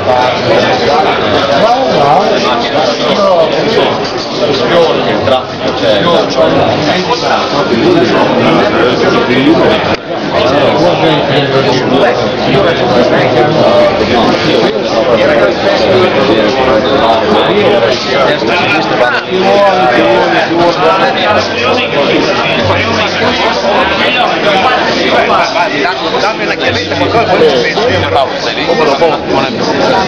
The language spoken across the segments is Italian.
il traffico c'è. Dammi una chiavetta, qualcosa poi ci penso, io però non è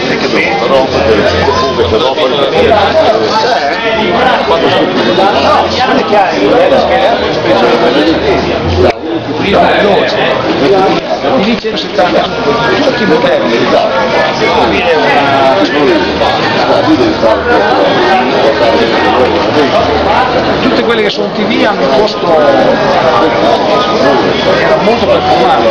mi dice 70 tutti i modelli tutte quelle che sono TV hanno un costo molto performante.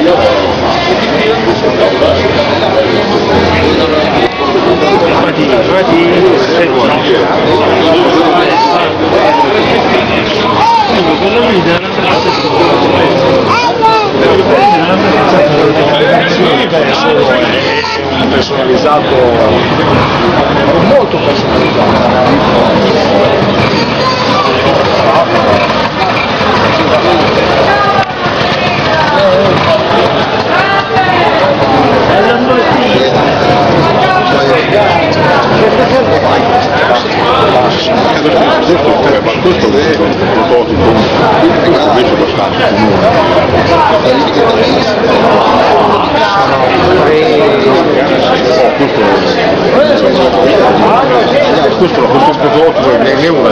Personalizzato, molto questo è un prototipo invece abbastanza questo prototipo è una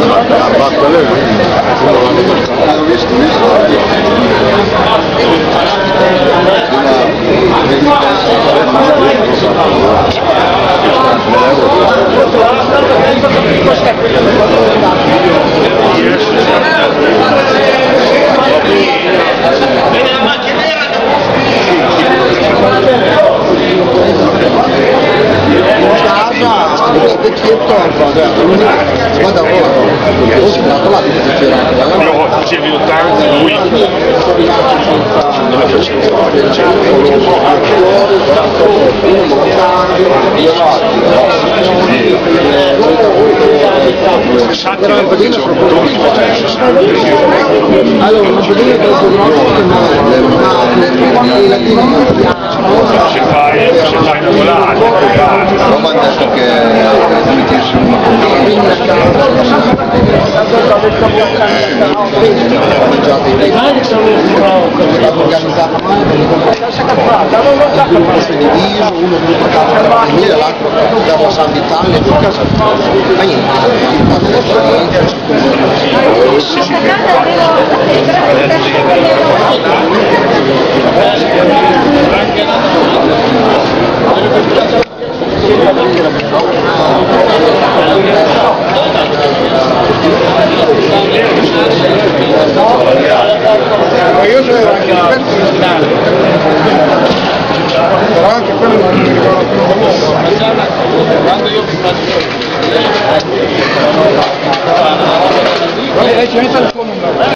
vecchietto guarda io facevi 80 lui allora una pedina che se fai una volata non mi ha detto che mettessimo uno l'altro per la San d'Italia ma niente